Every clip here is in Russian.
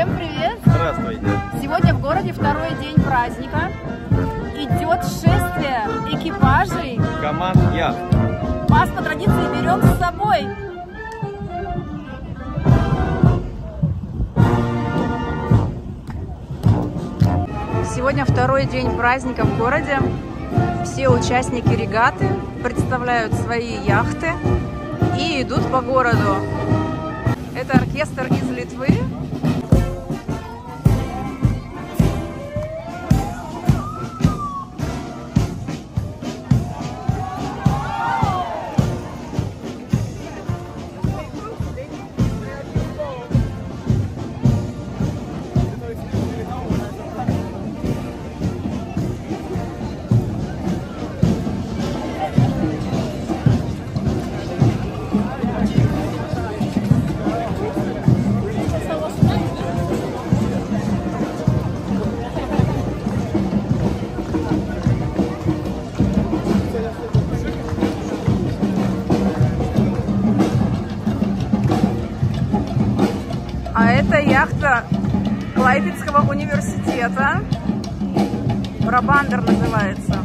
Всем привет! Здравствуйте! Сегодня в городе второй день праздника. Идет шествие экипажей. Команд яхт. Вас по традиции берем с собой. Сегодня второй день праздника в городе. Все участники регаты представляют свои яхты и идут по городу. Это оркестр из Литвы. А это яхта Клайпедского университета. Брабандер называется.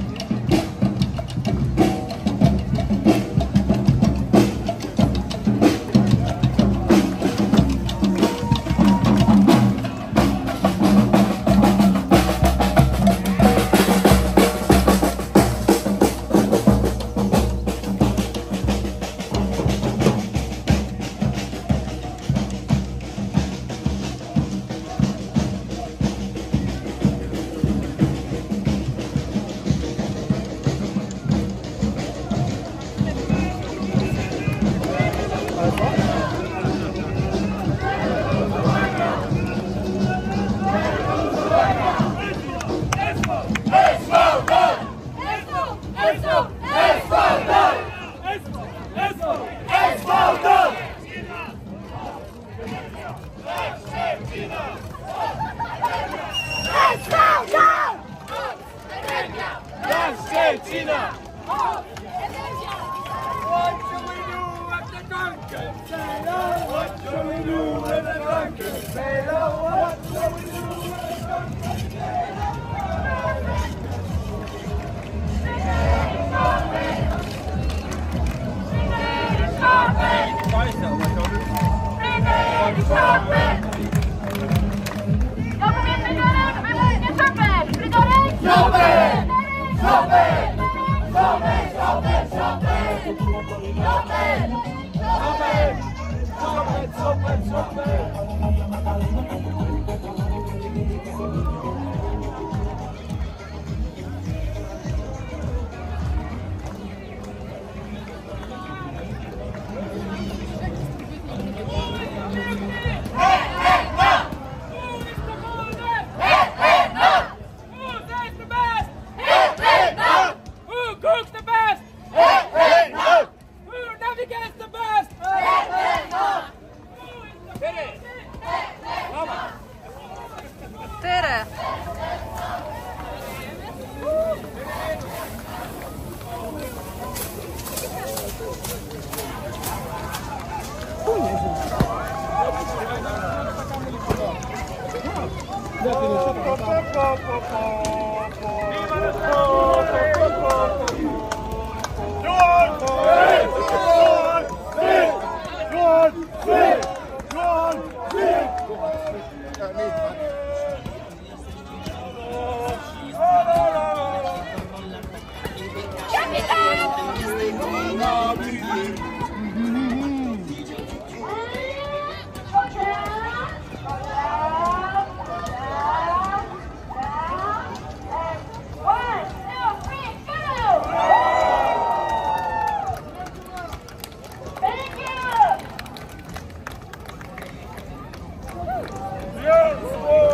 Yes!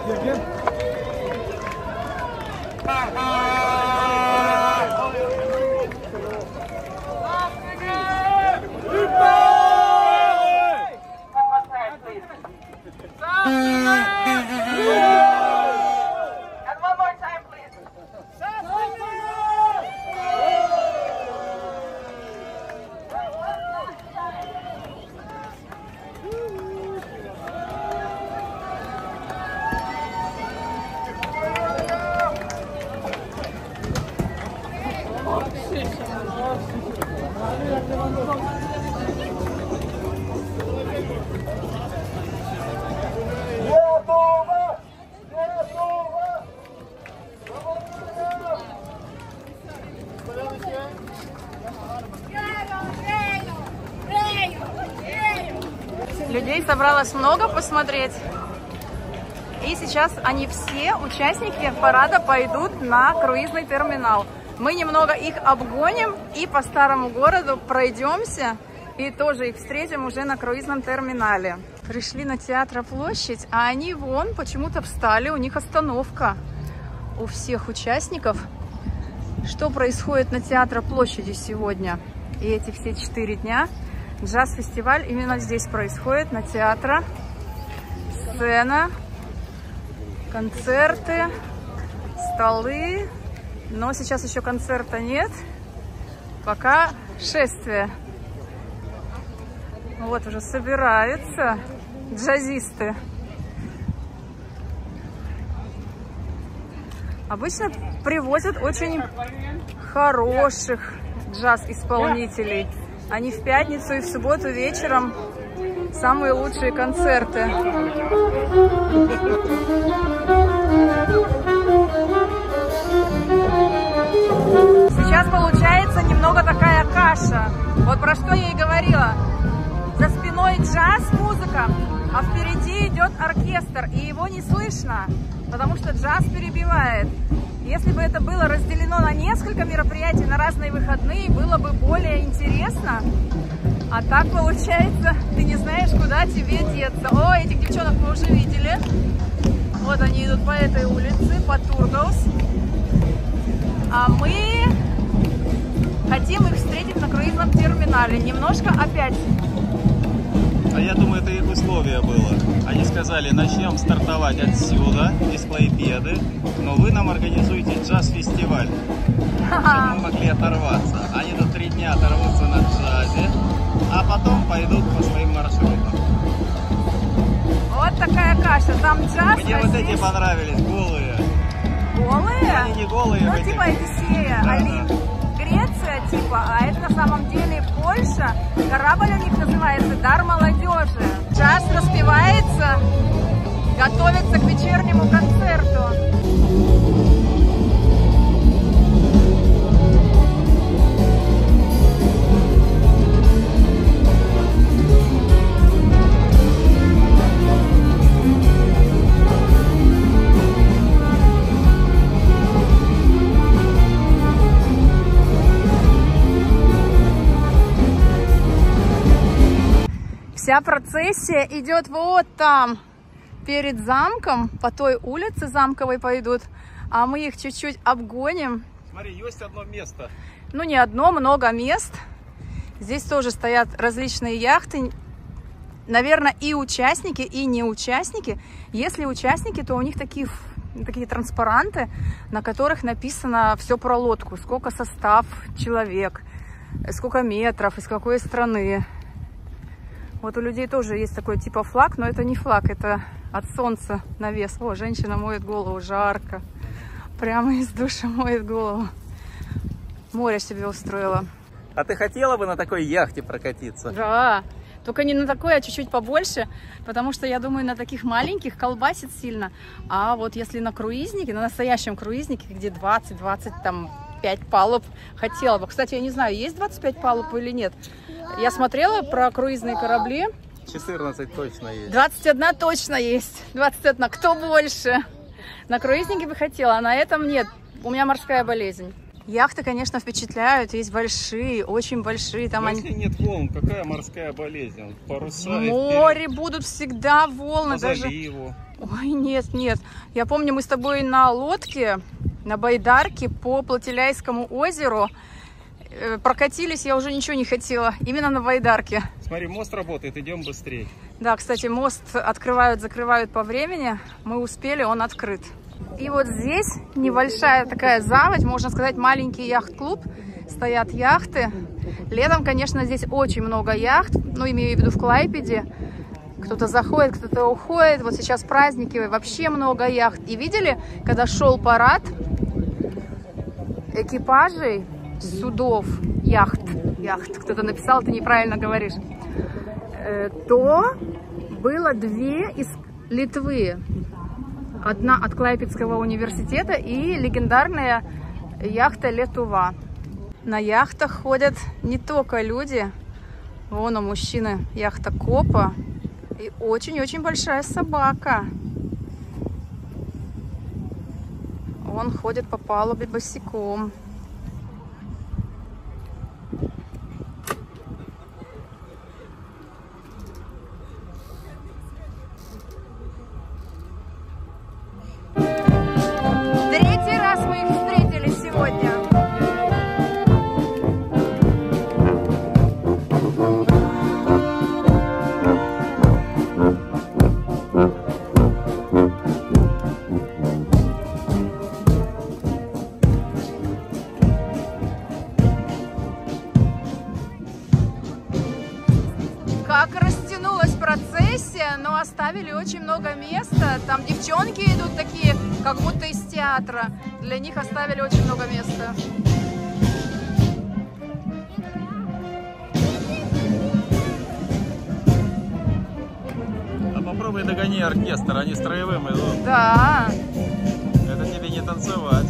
Людей собралось много посмотреть. И сейчас они все, участники парада, пойдут на круизный терминал. Мы немного их обгоним и по старому городу пройдемся. И тоже их встретим уже на круизном терминале. Пришли на Театроплощадь, а они вон почему-то встали. У них остановка у всех участников. Что происходит на Театроплощади сегодня и эти все 4 дня? Джаз-фестиваль именно здесь происходит, на театре. Сцена, концерты, столы. Но сейчас еще концерта нет. Пока шествие. Вот уже собираются джазисты. Обычно привозят очень хороших джаз-исполнителей. Они в пятницу и в субботу вечером самые лучшие концерты. Сейчас получается немного такая каша. Вот про что я и говорила. За спиной джаз-музыка, а впереди идет оркестр, и его не слышно, потому что джаз перебивает. Если бы это было разделено на несколько мероприятий, на разные выходные, было бы более интересно. А так получается, ты не знаешь, куда тебе деться. О, этих девчонок мы уже видели. Вот они идут по этой улице, по Тургаус. А мы хотим их встретить на круизном терминале. Немножко опять. А я думаю, это их условие было. Они сказали, начнем стартовать отсюда, из Клайпеды, но вы нам организуете джаз-фестиваль, чтобы мы могли оторваться. Они тут 3 дня оторвутся на джазе, а потом пойдут по своим маршрутам. Вот такая каша. Там джаз. Мне вот эти понравились, голые. Голые? Они не голые. Ну, типа Одиссея, да, Греция, типа, а это на самом деле Польша. Корабль у них называется «Дар молодежи». Джаз распевается, готовится к вечернему концерту. Вся процессия идет вот там, перед замком, по той улице замковой пойдут, а мы их чуть-чуть обгоним. Смотри, есть одно место. Ну, не одно, много мест. Здесь тоже стоят различные яхты. Наверное, и участники, и не участники. Если участники, то у них такие транспаранты, на которых написано все про лодку. Сколько состав человек, сколько метров, из какой страны. Вот у людей тоже есть такой типа флаг, но это не флаг, это от солнца навес. О, женщина моет голову, жарко. Прямо из душа моет голову. Море себе устроила. А ты хотела бы на такой яхте прокатиться? Да, только не на такой, а чуть-чуть побольше, потому что, я думаю, на таких маленьких колбасит сильно. А вот если на круизнике, на настоящем круизнике, где 20-25 палуб, хотела бы. Кстати, я не знаю, есть 25 палуб или нет. Я смотрела про круизные корабли. 14 точно есть. 21 точно есть. 21. Кто больше? На круизнике бы хотела, а на этом нет. У меня морская болезнь. Яхты, конечно, впечатляют. Есть большие, очень большие. Там если нет волн, какая морская болезнь? Паруса. В море будут всегда волны. По заливу. Ой, нет, нет. Я помню, мы с тобой на лодке, на байдарке по Плотиляйскому озеру прокатились, я уже ничего не хотела. Именно на байдарке. Смотри, мост работает, идем быстрее. Да, кстати, мост открывают, закрывают по времени. Мы успели, он открыт. И вот здесь небольшая такая заводь, можно сказать, маленький яхт-клуб. Стоят яхты. Летом, конечно, здесь очень много яхт, ну, имею в виду в Клайпеде. Кто-то заходит, кто-то уходит. Вот сейчас праздники, вообще много яхт. И видели, когда шел парад экипажей судов, яхт, кто-то написал, ты неправильно говоришь, то было две из Литвы. Одна от Клайпедского университета и легендарная яхта Летува. На яхтах ходят не только люди. Вон у мужчины яхта Копа. И очень-очень большая собака. Он ходит по палубе босиком. Третий раз мы их встретили сегодня. Как растянулась процессия, но оставили очень много места. Там девчонки идут такие, как будто из театра. Для них оставили очень много места. А попробуй догони оркестр, они строевым идут. Да. Это тебе не танцевать.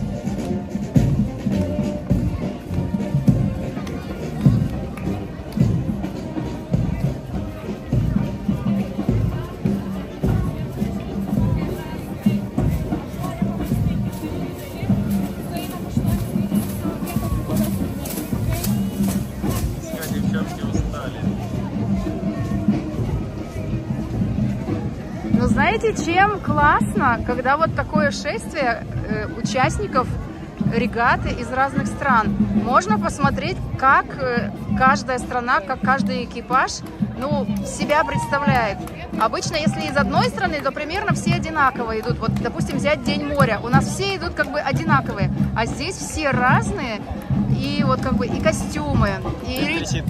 Но знаете, чем классно, когда вот такое шествие участников регаты из разных стран. Можно посмотреть, как каждая страна, как каждый экипаж, ну, себя представляет. Обычно, если из одной страны, то примерно все одинаково идут. Вот, допустим, взять День моря. У нас все идут как бы одинаковые, а здесь все разные. И вот как бы и костюмы, и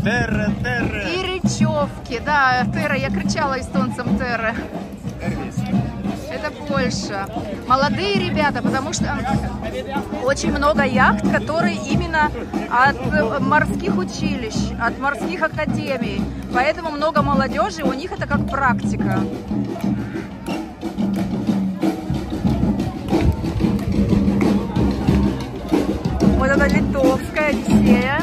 речевки. Да, терра, я кричала эстонцам терра. Это Польша. Молодые ребята, потому что очень много яхт, которые именно от морских училищ, от морских академий. Поэтому много молодежи, у них это как практика. Вот это литовская Одиссея.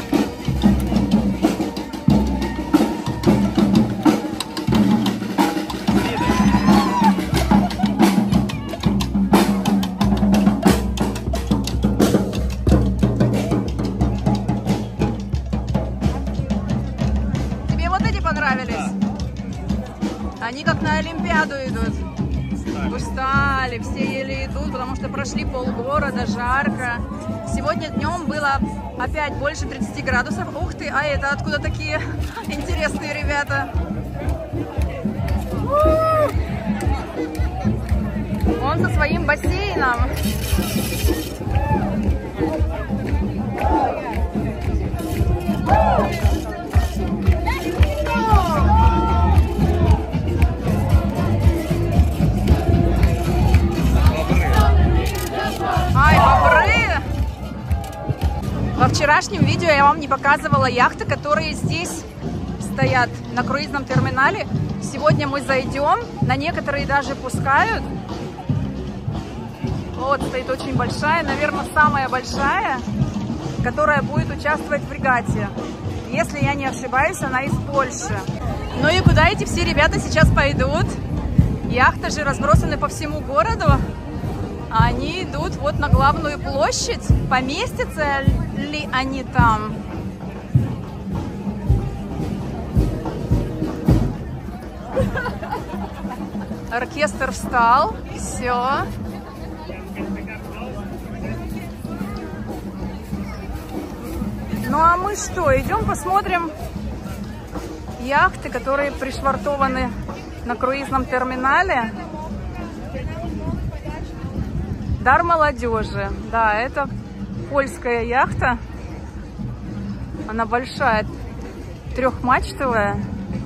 Они как на Олимпиаду идут. Устали, все еле идут, потому что прошли полгорода, жарко. Сегодня днем было опять больше 30 градусов. Ух ты, а это откуда такие интересные ребята? Он со своим бассейном. Ай, бобры! Во вчерашнем видео я вам не показывала яхты, которые здесь стоят на круизном терминале. Сегодня мы зайдем, на некоторые даже пускают. Вот стоит очень большая, наверное, самая большая, которая будет участвовать в регате. Если я не ошибаюсь, она из Польши. Ну и куда эти все ребята сейчас пойдут? Яхты же разбросаны по всему городу. Они идут вот на главную площадь. Поместятся ли они там? Оркестр встал. Все. Ну а мы что, идем посмотрим яхты, которые пришвартованы на круизном терминале. Дар молодежи. Да, это польская яхта. Она большая, трехмачтовая.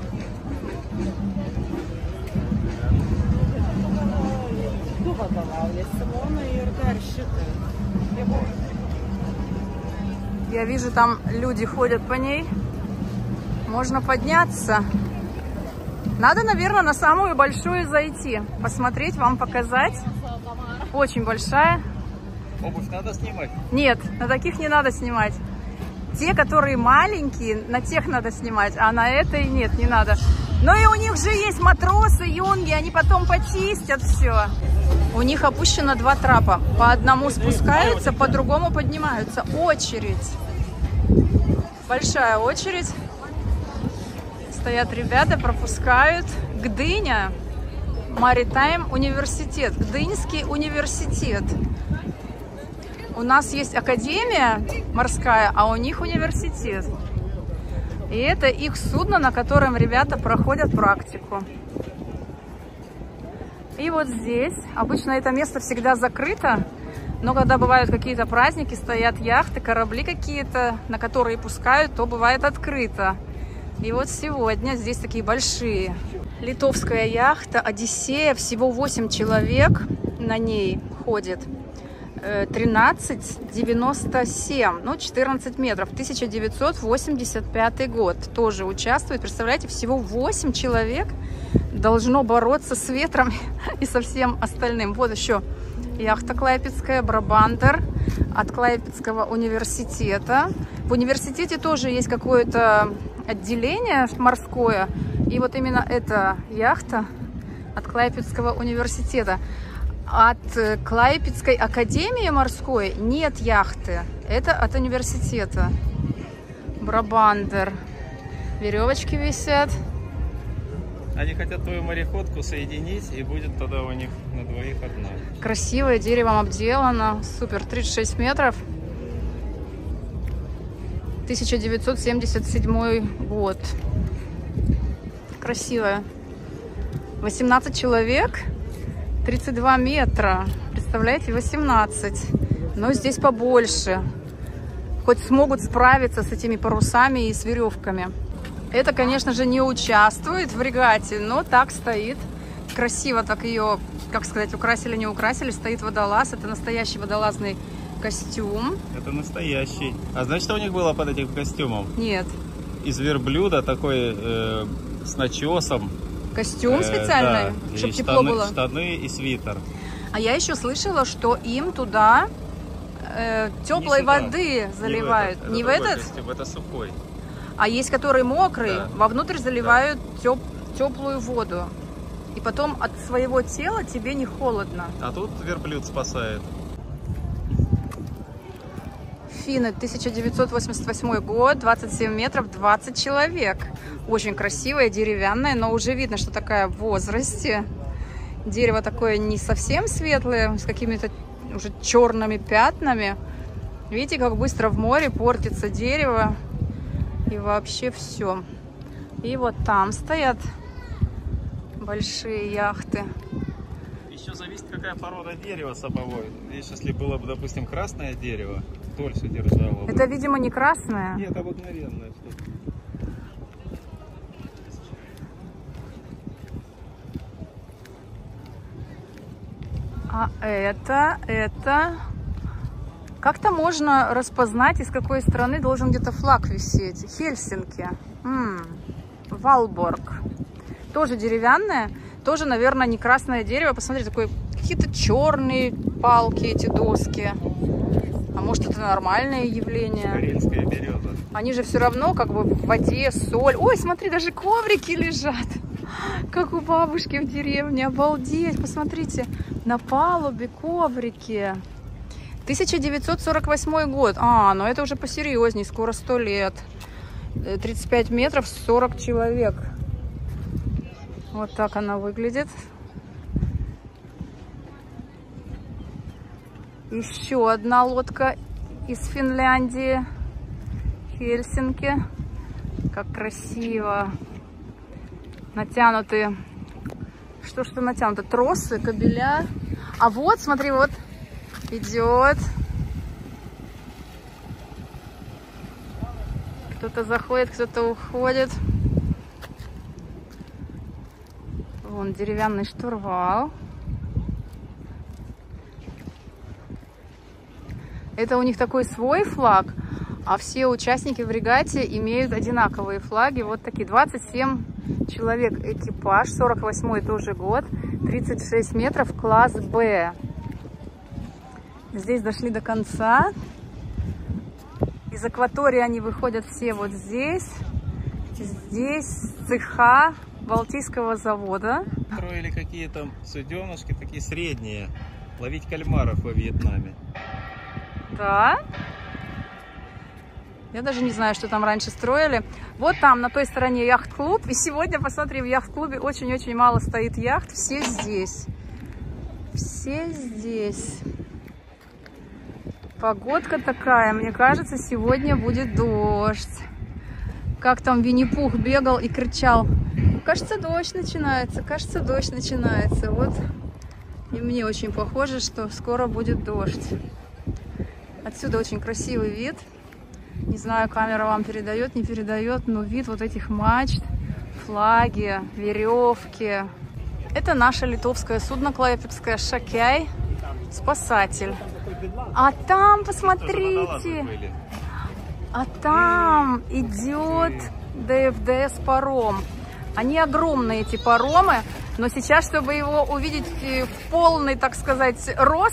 Я вижу, там люди ходят по ней. Можно подняться. Надо, наверное, на самую большую зайти. Посмотреть, вам показать. Очень большая. Обувь надо снимать? Нет, на таких не надо снимать. Те, которые маленькие, на тех надо снимать, а на этой нет, не надо. Но и у них же есть матросы, юнги, они потом почистят все. У них опущено 2 трапа. По одному спускаются, по другому поднимаются. Очередь. Большая очередь. Стоят ребята, пропускают. Гдыня. Maritime университет. Гдынский университет. У нас есть академия морская, а у них университет. И это их судно, на котором ребята проходят практику. И вот здесь, обычно это место всегда закрыто, но когда бывают какие-то праздники, стоят яхты, корабли какие-то, на которые пускают, то бывает открыто. И вот сегодня здесь такие большие. Литовская яхта «Одиссея», всего 8 человек на ней ходит. 13,97, ну 14 метров, 1985 год. Тоже участвует, представляете, всего 8 человек должно бороться с ветром и со всем остальным. Вот еще яхта клайпедская «Брабандер» от Клайпедского университета. В университете тоже есть какое-то отделение морское, и вот именно эта яхта от Клайпедского университета. От Клайпедской академии морской нет яхты. Это от университета. «Брабандер». Веревочки висят. Они хотят твою мореходку соединить, и будет тогда у них на двоих одна. Красивое, деревом обделано. Супер, 36 метров. 1977 год. Красивая. 18 человек. 32 метра. Представляете, 18. Но здесь побольше. Хоть смогут справиться с этими парусами и с веревками. Это, конечно же, не участвует в регате, но так стоит. Красиво так ее, как сказать, украсили, не украсили. Стоит водолаз. Это настоящий водолазный костюм. Это настоящий. А знаешь, что у них было под этим костюмом? Нет. Из верблюда такой с начесом. Костюм специальный, да, чтобы тепло было? Штаны и свитер. А я еще слышала, что им туда теплой воды заливают. Не в этот? Костюм, это сухой. А есть, который мокрый, да. вовнутрь заливают теплую воду. И потом от своего тела тебе не холодно. А тут верблюд спасает. Финны, 1988 год, 27 метров, 20 человек. Очень красивая, деревянная, но уже видно, что такая в возрасте. Дерево такое не совсем светлое, с какими-то уже черными пятнами. Видите, как быстро в море портится дерево. И вообще все. И вот там стоят большие яхты. Еще зависит, какая порода дерева саповой. Если было бы, допустим, красное дерево, дольше держало бы. Это, видимо, не красное. Нет, обыкновенное что-то. А это... Как-то можно распознать, из какой страны должен где-то флаг висеть. Хельсинки. Валборг. Тоже деревянное. Тоже, наверное, не красное дерево. Посмотрите, какие-то черные палки, эти доски. А может, это нормальное явление? Карельская береза. Они же все равно как бы в воде, соль. Ой, смотри, даже коврики лежат. Как у бабушки в деревне. Обалдеть. Посмотрите, на палубе коврики. 1948 год. Ну это уже посерьезней, скоро 100 лет. 35 метров, 40 человек. Вот так она выглядит. Еще одна лодка из Финляндии. Хельсинки. Как красиво. Натянуты. Что натянуто? Тросы, кабеля. А вот, смотри, вот идет. Кто-то заходит, кто-то уходит. Вон деревянный штурвал. Это у них такой свой флаг, а все участники в регате имеют одинаковые флаги. Вот такие. 27 человек экипаж, 48-й тоже год, 36 метров, класс Б. Здесь дошли до конца. Из акватории они выходят все вот здесь. Здесь цеха Балтийского завода. Строили какие-то суденышки, такие средние, ловить кальмаров во Вьетнаме. Да. Я даже не знаю, что там раньше строили. Вот там, на той стороне, яхт-клуб. И сегодня, посмотри, в яхт-клубе очень-очень мало стоит яхт. Все здесь. Все здесь. Погодка такая. Мне кажется, сегодня будет дождь. Как там Винни-Пух бегал и кричал: кажется, дождь начинается, кажется, дождь начинается. Вот. И мне очень похоже, что скоро будет дождь. Отсюда очень красивый вид. Не знаю, камера вам передает, не передает, но вид вот этих мачт, флаги, веревки. Это наше литовское судно Клайпедское Шакяй, спасатель. А там, посмотрите, а там идет ДФДС паром. Они огромные, эти паромы, но сейчас, чтобы его увидеть в полный, так сказать, рост,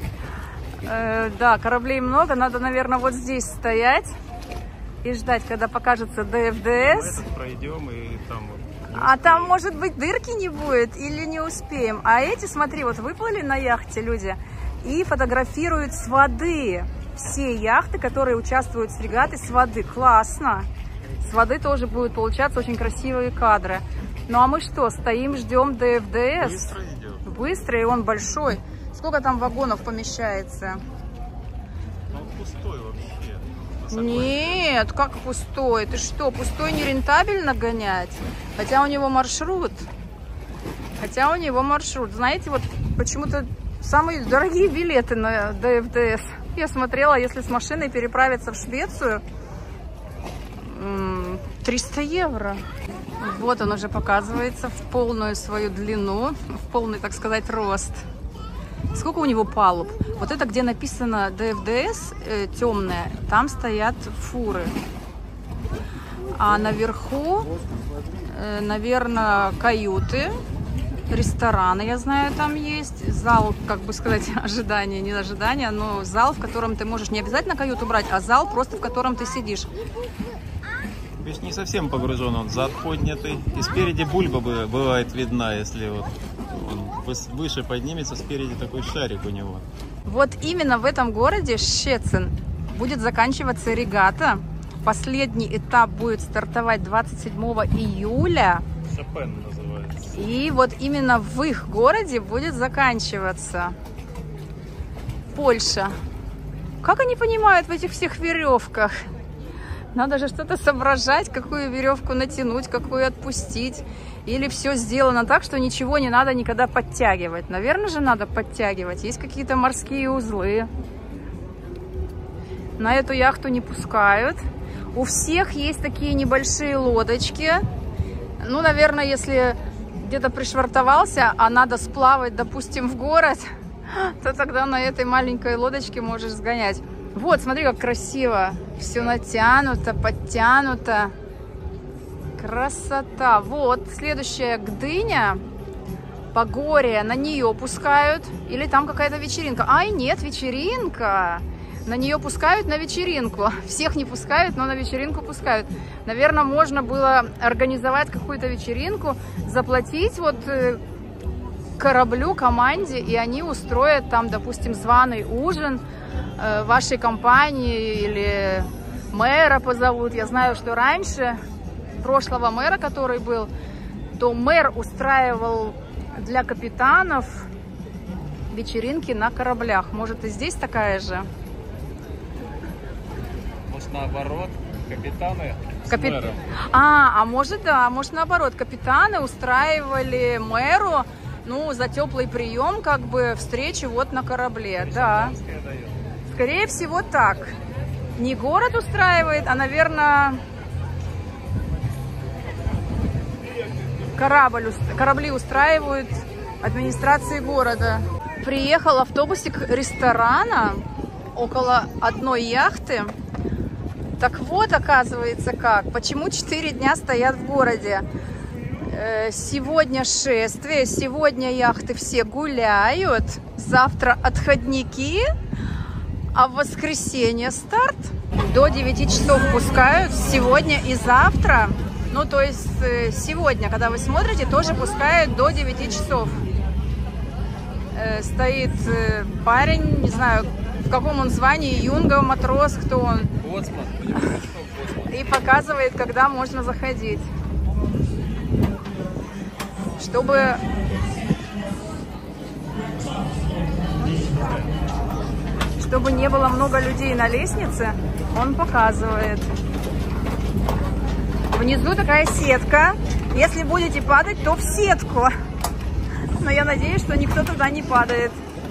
да, кораблей много, надо, наверное, вот здесь стоять и ждать, когда покажется ДФДС. Пройдем и там... А там, может быть, дырки не будет или не успеем. А эти, смотри, вот выплыли на яхте люди и фотографируют с воды. Все яхты, которые участвуют в регате, с воды. Классно. С воды тоже будут получаться очень красивые кадры. Ну а мы что, стоим, ждем ДФДС? Быстро идет. Быстро, и он большой. Сколько там вагонов помещается? Он пустой вообще. Нет, как пустой? Ты что, пустой нерентабельно гонять? Хотя у него маршрут. Знаете, вот почему-то самые дорогие билеты на ДФДС. Я смотрела, если с машиной переправиться в Швецию, 300 евро. Вот он уже показывается в полную свою длину, в полный, так сказать, рост. Сколько у него палуб? Вот это, где написано ДФДС, темное, там стоят фуры. А наверху, наверное, каюты, рестораны, я знаю, там есть. Зал, как бы сказать, ожидания, не ожидания, но зал, в котором ты можешь не обязательно каюту брать, а зал просто, в котором ты сидишь. То есть не совсем погружен, он зад поднятый. И спереди бульба бывает видна, если вот он выше поднимется, спереди такой шарик у него. Вот именно в этом городе Щецин будет заканчиваться регата. Последний этап будет стартовать 27 июля. Шопен называется. И вот именно в их городе будет заканчиваться. Польша. Как они понимают в этих всех веревках? Надо же что-то соображать, какую веревку натянуть, какую отпустить. Или все сделано так, что ничего не надо никогда подтягивать. Наверное же надо подтягивать. Есть какие-то морские узлы. На эту яхту не пускают. У всех есть такие небольшие лодочки. Ну, наверное, если где-то пришвартовался, а надо сплавать, допустим, в город, то тогда на этой маленькой лодочке можешь сгонять. Вот, смотри, как красиво. Все натянуто, подтянуто. Красота. Вот, следующая Гдыня. Погорье, на нее пускают. Или там какая-то вечеринка. Ай, нет, вечеринка. На нее пускают на вечеринку. Всех не пускают, но на вечеринку пускают. Наверное, можно было организовать какую-то вечеринку, заплатить вот кораблю, команде, и они устроят там, допустим, званый ужин вашей компании или мэра позовут. Я знаю, что раньше прошлого мэра, который был, то мэр устраивал для капитанов вечеринки на кораблях. Может, и здесь такая же? Может, наоборот, капитаны с мэром. А может, да, может, наоборот, капитаны устраивали мэру, ну, за теплый прием, как бы, встречу вот на корабле, да. Скорее всего, так. Не город устраивает, а, наверное, корабли устраивают администрации города. Приехал автобусик ресторана около одной яхты. Так вот, оказывается, как. Почему 4 дня стоят в городе? Сегодня шествие, сегодня яхты все гуляют, завтра отходники, а в воскресенье старт. До 9 часов пускают сегодня и завтра. Ну, то есть сегодня, когда вы смотрите, тоже пускают до 9 часов. Стоит парень, не знаю, в каком он звании, юнга, матрос, кто он. Боцман. И показывает, когда можно заходить. Чтобы не было много людей на лестнице, он показывает. Внизу такая сетка. Если будете падать, то в сетку. Но я надеюсь, что никто туда не падает.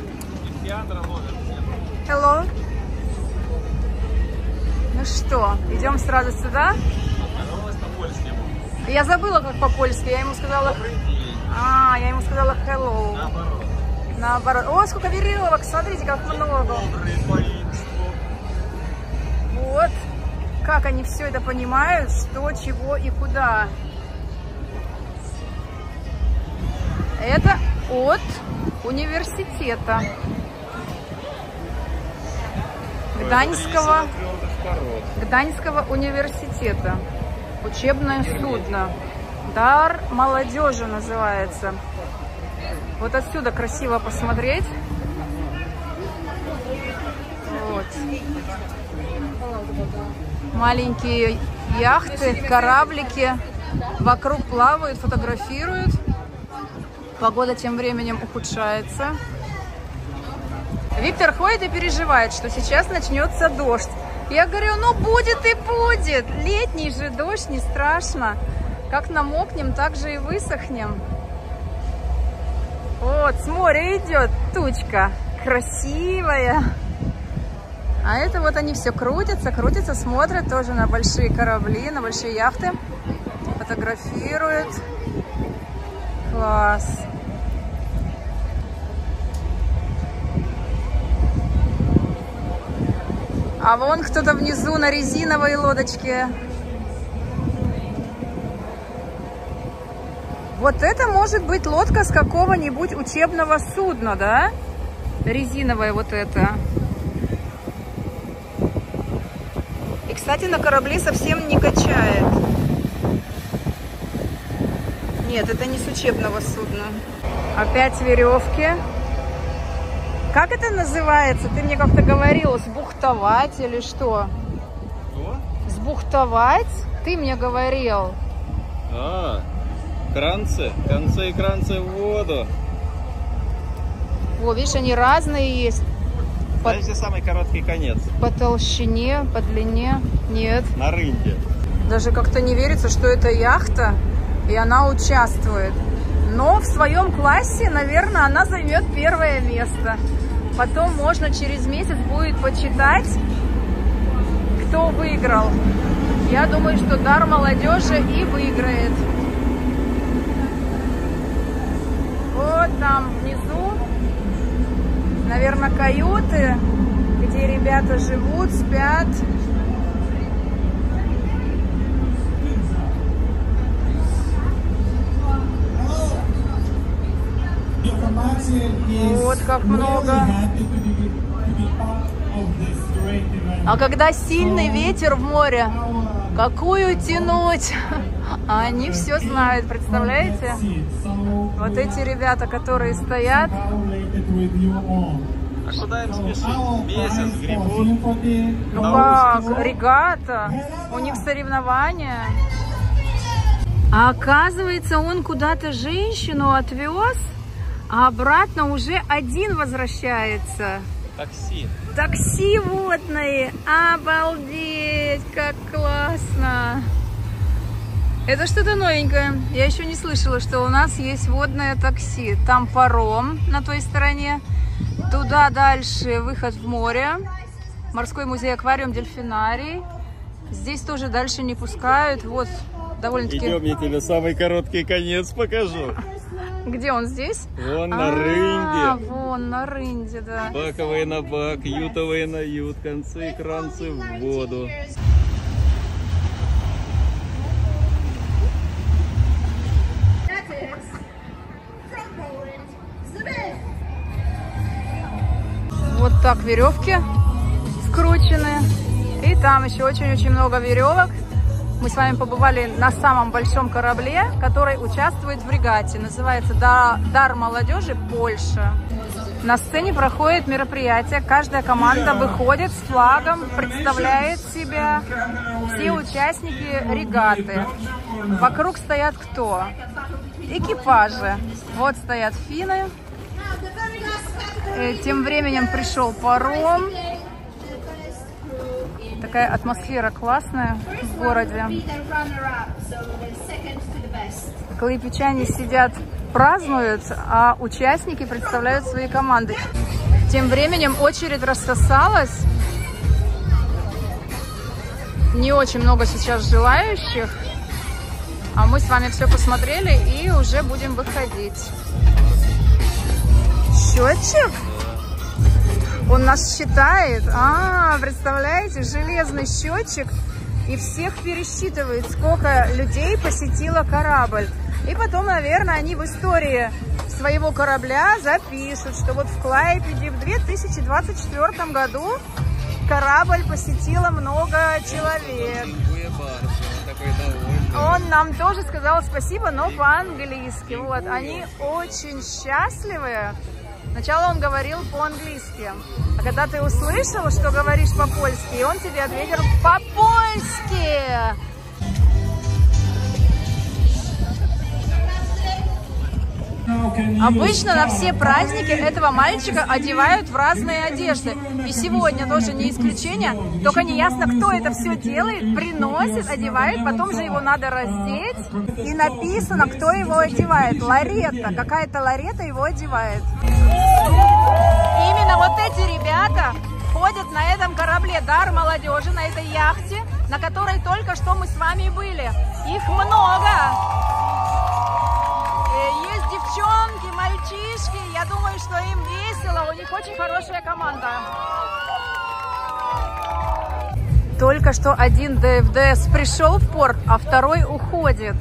Hello. Ну что, идем сразу сюда? Я забыла, как по-польски. Я ему сказала... я ему сказала hello. Наоборот. О, сколько веревок, смотрите, как много. Вот. Как они все это понимают, что, чего и куда. Это от университета. Гданьского университета. Учебное судно. Дар молодежи называется. Вот отсюда красиво посмотреть. Вот. Маленькие яхты, кораблики вокруг плавают, фотографируют. Погода тем временем ухудшается. Виктор ходит и переживает, что сейчас начнется дождь. Я говорю, ну будет и будет. Летний же дождь, не страшно. Как намокнем, так же и высохнем. Вот, с моря идет тучка. Красивая. А это вот они все крутятся, смотрят тоже на большие корабли, на большие яхты. Фотографируют. Класс. А вон кто-то внизу на резиновой лодочке. Вот это может быть лодка с какого-нибудь учебного судна, да? Резиновая вот это. И, кстати, на корабле совсем не качает. Нет, это не с учебного судна. Опять веревки. Как это называется? Ты мне как-то говорил, сбухтовать или что? Что? Сбухтовать? Ты мне говорил. Кранцы. Концы и кранцы в воду. О, видишь, они разные есть. Знаете, самый короткий конец? По толщине, по длине. Нет. На рынке. Даже как-то не верится, что это яхта, и она участвует. Но в своем классе, наверное, она займет первое место. Потом можно через месяц будет почитать, кто выиграл. Я думаю, что дар молодежи и выиграет. Вот там внизу, наверное, каюты, где ребята живут, спят. Вот как много. А когда сильный ветер в море, какую тянуть? А они все знают, представляете? Вот эти ребята, которые стоят. А куда им спешить? Месяц гребут. Ну как, регата, у них соревнования. А оказывается, он куда-то женщину отвез. А обратно уже один возвращается. Такси. Такси водные. Обалдеть, как классно. Это что-то новенькое. Я еще не слышала, что у нас есть водное такси. Там паром на той стороне. Туда дальше выход в море. Морской музей, аквариум, дельфинарий. Здесь тоже дальше не пускают. Вот, довольно-таки... Идем, я тебе самый короткий конец покажу. Где он здесь? Вон на рынде. Вон на рынде, да. Баковые на бак, ютовые на ют, концы и кранцы в воду. Вот так веревки скручены. И там еще очень-очень много веревок. Мы с вами побывали на самом большом корабле, который участвует в регате. Называется «Дар молодежи Польша». На сцене проходит мероприятие. Каждая команда выходит с флагом, представляет себя. Все участники регаты. Вокруг стоят кто? Экипажи. Вот стоят финны. Тем временем пришел паром. Такая атмосфера классная в городе. Клайпечане сидят, празднуют, а участники представляют свои команды. Тем временем очередь рассосалась. Не очень много сейчас желающих. А мы с вами все посмотрели и уже будем выходить. Счетчик? Он нас считает. Представляете, железный счетчик. И всех пересчитывает, сколько людей посетило корабль. И потом, наверное, они в истории своего корабля запишут, что вот в Клайпеде в 2024 году корабль посетило много человек. Он нам тоже сказал спасибо, но по-английски. Вот, они очень счастливы. Сначала он говорил по-английски, а когда ты услышал, что говоришь по-польски, он тебе ответил по-польски. Обычно на все праздники этого мальчика одевают в разные одежды. И сегодня тоже не исключение. Только не ясно, кто это все делает, приносит, одевает. Потом же его надо раздеть. И написано, кто его одевает. Ларета. Какая-то ларета его одевает. Именно вот эти ребята ходят на этом корабле «Дар молодежи», на этой яхте, на которой только что мы с вами были. Их много. Есть девчонки, мальчишки. Я думаю, что им весело. У них очень хорошая команда. Только что один ДФДС пришел в порт, а второй уходит.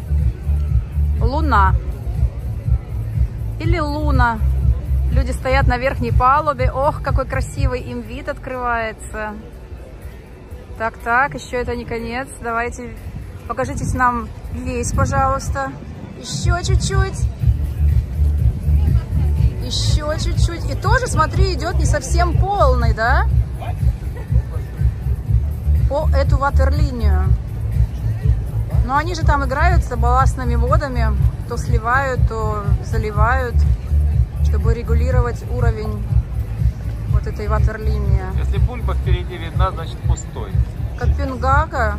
Луна. Или Луна. Люди стоят на верхней палубе. Ох, какой красивый им вид открывается. Так, еще это не конец. Давайте, покажитесь нам весь, пожалуйста. Еще чуть-чуть. Еще чуть-чуть. И тоже, смотри, идет не совсем полный, да? По эту ватерлинию. Но они же там играются балластными водами. То сливают, то заливают, чтобы регулировать уровень вот этой ватерлинии. Если бульба впереди видна, значит пустой. Копенгаген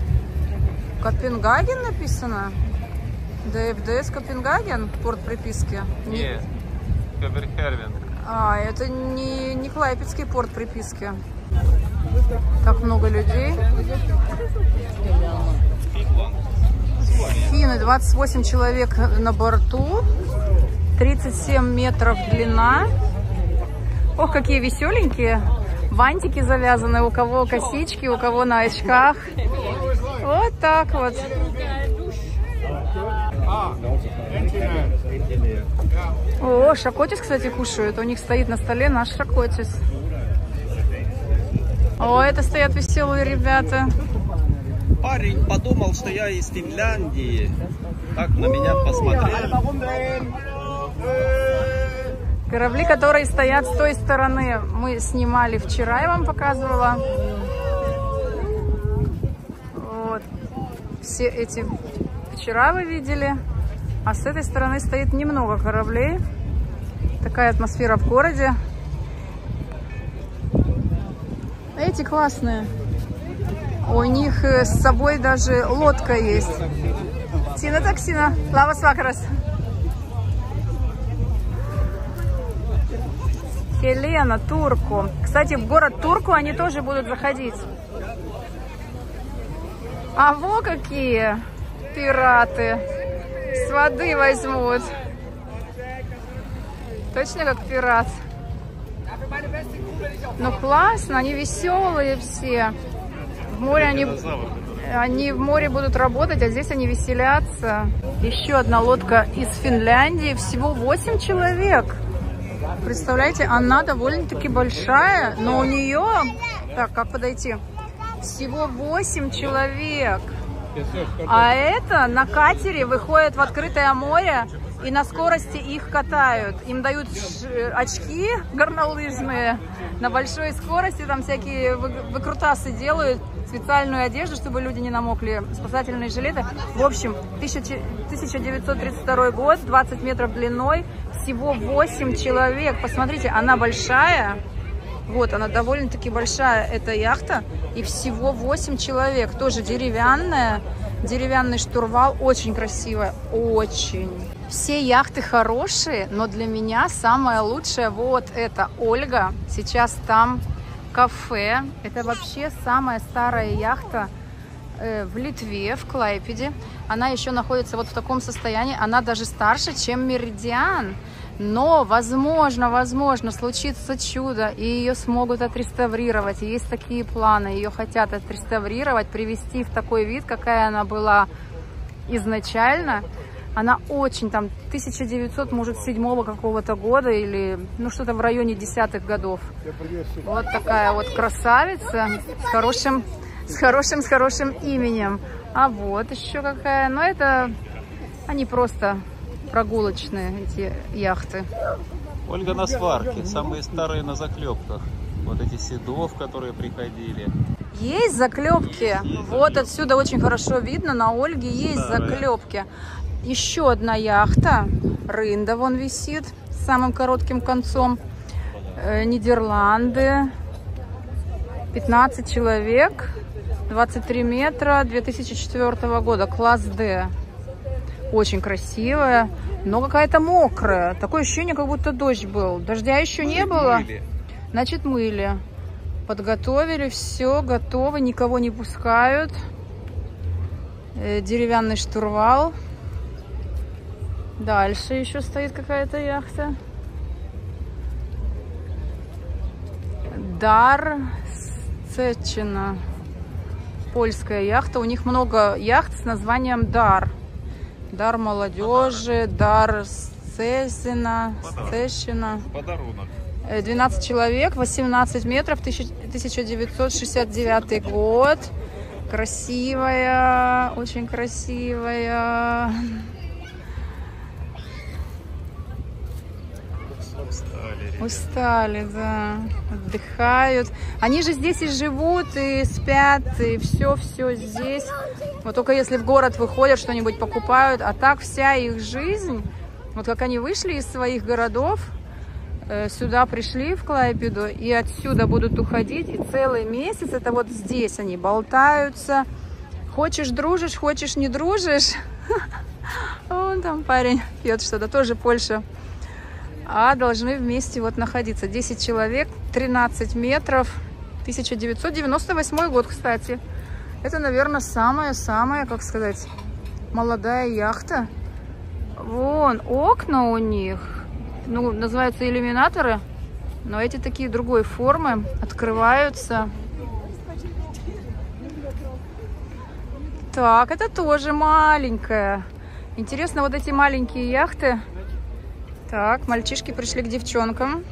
написано? ДФДС Копенгаген, порт приписки? Нет, Каберхервен. Это не Клайпедский порт приписки. Так много людей. Финны, 28 человек на борту, 37 метров длина. Ох, какие веселенькие. Бантики завязаны, у кого косички, у кого на очках. Вот так вот. О, шакотис, кстати, кушают. У них стоит на столе наш шакотис. О, это стоят веселые ребята. Парень подумал, что я из Финляндии. Так на меня посмотрел. Корабли, которые стоят с той стороны, мы снимали вчера, я вам показывала. Вот. Все эти вчера вы видели. А с этой стороны стоит немного кораблей. Такая атмосфера в городе. Эти классные. У них с собой даже лодка есть. Сина таксина. Лавас вакарас. Хелена, Турку. Кстати, в город Турку они тоже будут заходить. А во какие пираты. С воды возьмут. Точно как пират. Ну классно, они веселые все. В море они в море будут работать, а здесь они веселятся. Еще одна лодка из Финляндии. Всего 8 человек. Представляете, она довольно-таки большая, но у нее... Так, как подойти? Всего 8 человек. А это на катере выходят в открытое море и на скорости их катают. Им дают очки горнолыжные на большой скорости, там всякие выкрутасы делают, специальную одежду, чтобы люди не намокли, спасательные жилеты. В общем, 1932 год, 20 метров длиной, всего 8 человек. Посмотрите, она большая. Вот, она довольно-таки большая, эта яхта. И всего 8 человек. Тоже деревянная. Деревянный штурвал. Очень красивая. Очень. Все яхты хорошие, но для меня самая лучшая вот это Ольга. Сейчас там кафе. Это вообще самая старая яхта в Литве, в Клайпеде. Она еще находится вот в таком состоянии. Она даже старше, чем Меридиан. Но, возможно, случится чудо, и ее смогут отреставрировать. Есть такие планы, ее хотят отреставрировать, привести в такой вид, какая она была изначально. Она очень там 1900, может, 7-го какого-то года или, ну, что-то в районе 10-х годов. Вот такая вот красавица с хорошим именем. А вот еще какая. Но это они просто... прогулочные эти яхты. Ольга на сварке, самые старые на заклепках. Вот эти седов, которые приходили. Есть заклепки. Вот отсюда очень хорошо видно, на Ольге есть заклепки. Еще одна яхта. Рында вон висит с самым коротким концом. Нидерланды. 15 человек. 23 метра. 2004 года. Класс D. Очень красивая, но какая-то мокрая. Такое ощущение, как будто дождь был. Дождя еще не было. Значит, мыли. Подготовили, все, готово, никого не пускают. Деревянный штурвал. Дальше еще стоит какая-то яхта. Дар Сцечина. Польская яхта. У них много яхт с названием Дар. Дар молодежи, Дар Сцесина. Подарунок. 12 человек, 18 метров, 1969 год. Красивая, очень красивая. Устали, да. Отдыхают. Они же здесь и живут, и спят, и все здесь. Вот только если в город выходят, что-нибудь покупают. А так вся их жизнь, вот как они вышли из своих городов, сюда пришли, в Клайпеду, и отсюда будут уходить. И целый месяц это вот здесь они болтаются. Хочешь дружишь, хочешь не дружишь. Вон там парень пьет что-то, тоже Польша. А должны вместе вот находиться. 10 человек, 13 метров. 1998 год, кстати. Это, наверное, самая, как сказать, молодая яхта. Вон, окна у них. Ну, называются иллюминаторы. Но эти такие другой формы. Открываются. Так, это тоже маленькая. Интересно, вот эти маленькие яхты. Так, мальчишки пришли к девчонкам.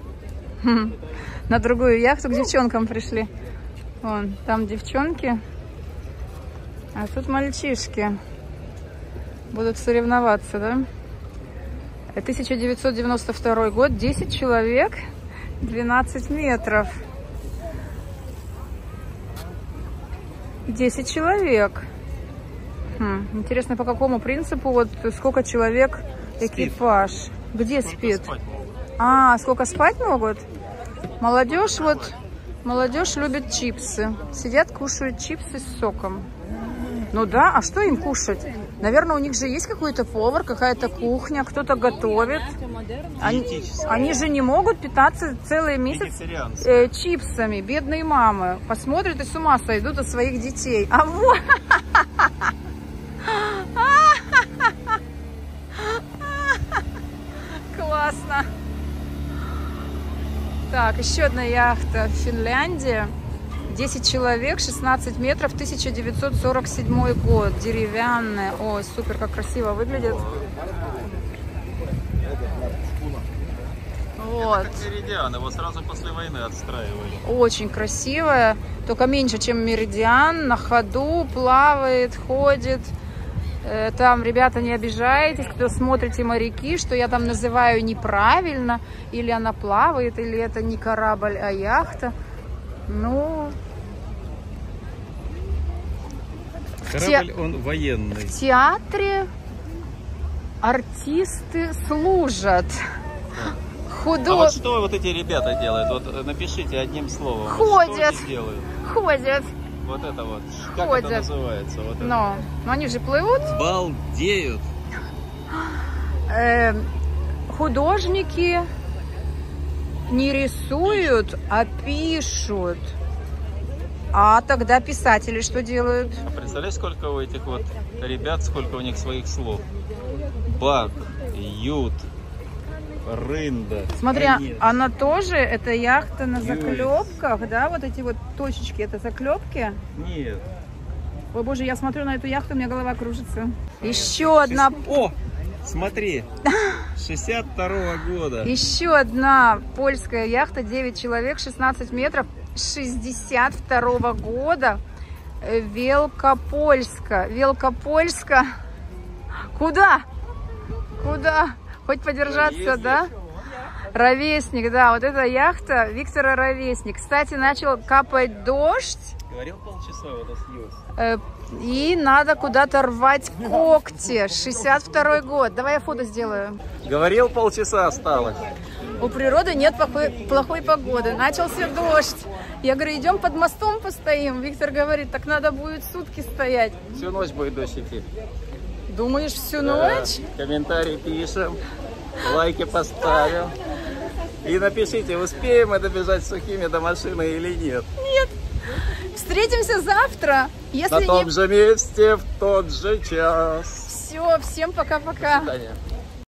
На другую яхту к девчонкам пришли. Вон, там девчонки. А тут мальчишки. Будут соревноваться, да? 1992 год. 10 человек. 12 метров. 10 человек. Интересно, по какому принципу, вот сколько человек экипаж? Где спит? А, сколько спать могут? Молодежь вот, молодежь любит чипсы. Сидят, кушают чипсы с соком. Ну да, а что им кушать? Наверное, у них же есть какой-то повар, какая-то кухня, кто-то готовит. Они же не могут питаться целый месяц чипсами. Бедные мамы. Посмотрят и с ума сойдут от своих детей. А вот... Классно. Так, еще одна яхта в Финляндии. 10 человек, 16 метров, 1947 год. Деревянная. Ой, супер, как красиво выглядит. Вот. Как Меридиан, его сразу после войны отстраивали. Очень красивая, только меньше, чем Меридиан. На ходу плавает, ходит. Там, ребята, не обижайтесь, кто смотрите моряки, что я там называю неправильно. Или она плавает, или это не корабль, а яхта. Ну... Корабль, он военный. В театре артисты служат. А вот что вот эти ребята делают? Вот напишите одним словом. Ходят. Что они делают? Ходят. Вот это вот. Как Ходят. это называется? Вот это. Но они же плывут. Балдеют. Художники не рисуют, а пишут. А тогда писатели что делают? А представляешь, сколько у этих вот ребят, сколько у них своих слов? Бак, ют, рында. Смотри, конец. она тоже, это яхта на заклепках, да? Вот эти вот точечки, это заклепки? Нет. Ой, боже, я смотрю на эту яхту, у меня голова кружится. Еще одна... О, смотри, 62-го года. Еще одна польская яхта, 9 человек, 16 метров, 62-го года. Велкопольска. Велкопольска. Куда? Куда? Хоть подержаться, да? Ровесник, да. Вот эта яхта Виктора Ровесник. Кстати, начал капать дождь. Говорил полчаса, вот слез. И надо куда-то рвать когти. 62-й год. Давай я фото сделаю. Говорил, полчаса осталось. У природы нет плохой погоды. Начался дождь. Я говорю, идем под мостом постоим. Виктор говорит, так надо будет сутки стоять. Всю ночь будет дождь идти. Думаешь, всю ночь? Комментарии пишем, лайки поставим. И напишите, успеем мы добежать сухими до машины или нет. Нет. Встретимся завтра. Если на том же месте, в тот же час. Все, всем пока-пока. До свидания.